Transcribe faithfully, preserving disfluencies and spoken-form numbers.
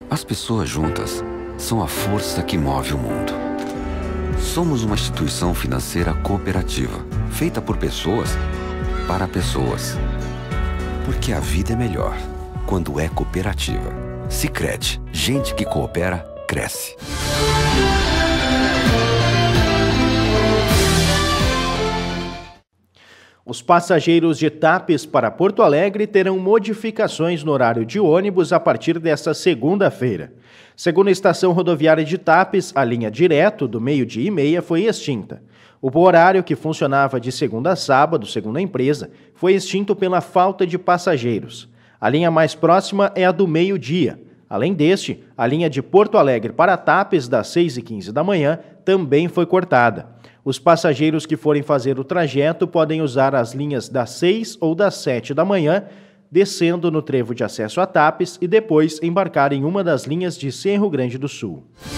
As pessoas juntas são a força que move o mundo. Somos uma instituição financeira cooperativa, feita por pessoas para pessoas. Porque a vida é melhor quando é cooperativa. Sicredi, gente que coopera, cresce. Os passageiros de TAPES para Porto Alegre terão modificações no horário de ônibus a partir desta segunda-feira. Segundo a estação rodoviária de TAPES, a linha direto do meio-dia e meia foi extinta. O horário, que funcionava de segunda a sábado, segundo a empresa, foi extinto pela falta de passageiros. A linha mais próxima é a do meio-dia. Além deste, a linha de Porto Alegre para TAPES, das seis e quinze da manhã, também foi cortada. Os passageiros que forem fazer o trajeto podem usar as linhas das seis ou das sete da manhã, descendo no trevo de acesso a TAPES e depois embarcar em uma das linhas de Cerro Grande do Sul.